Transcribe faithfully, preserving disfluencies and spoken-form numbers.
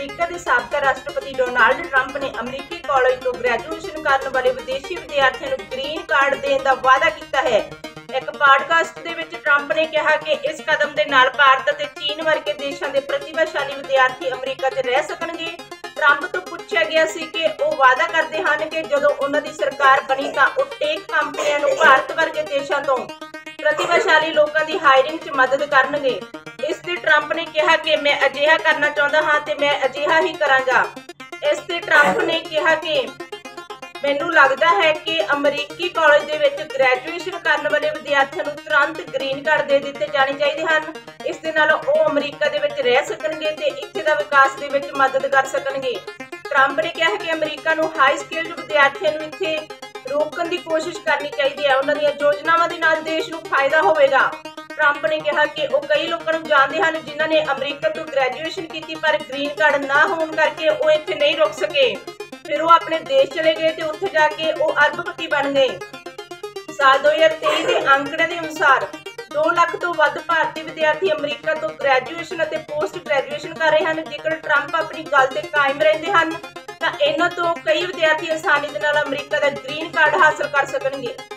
अमरीका के साबका राष्ट्रपति डोनाल्ड ट्रंप ने अमरीकी कॉलेज तो ग्रैजुएशन करने वाले विदेशी विद्यार्थियों को ग्रीन कार्ड देने का वादा किया है। एक पॉडकास्ट दे विच ट्रंप ने कहा कि इस कदम के नाल भारत और चीन वर्गे देशों के प्रतिभाशाली विद्यार्थी अमरीका च रह सकणगे। ट्रंप तो पूछा गया सी कि वह वादा करते हैं कि जदों उन्हां दी सरकार बनी तो वह टेक कंपनियां नूं भारत वर्गे देशों तो प्रतिभाशाली लोगों की हायरिंग च मदद करनगे। इस ते ट्रंप ने कहा कि मैं अजिहा करना चाहता हाँ ते मैं अजिहा ही करांगा। इस ते ट्रंप ने कहा कि मैनू लगता है कि अमरीकी कॉलेज दे विच ग्रैजुएशन करने वाले विद्यार्थियों को तुरंत ग्रीन कार्ड दे दिते जाने चाहिए हैं। इस दे नाल वो अमरीका दे विच रह सकणगे ते इत्थे दा विकास दे विच मदद कर सकणगे। ट्रंप ने कहा कि अमरीका नूं हाई स्किल्ड विद्यार्थियों नूं इत्थे रोकण की कोशिश करनी चाहिए है। उन्हां दीआं योजनावां दे नाल देश नूं फायदा होवेगा। ट्रंप ने कहा कि वो कई लोगों को जानते हैं जिन्हों ने अमरीका तो ग्रैजुएशन की पर ग्रीन कार्ड ना होने करके वो इत्थे नहीं रुक सके। फिर वो अपने देश चले गए तो उत्थे जाके वो अरबपति बन गए। साल दो हज़ार तेईस के आंकड़े के अनुसार दो लाख तो वध भारतीय विद्यार्थी अमरीका तो ग्रैजुएशन और पोस्ट ग्रैजुएशन कर रहे हैं। जेकर ट्रंप अपनी गल ते कायम रहते हैं तो इन्हां तो कई विद्यार्थी आसानी दे नाल अमरीका का ग्रीन कार्ड हासिल कर सकणगे।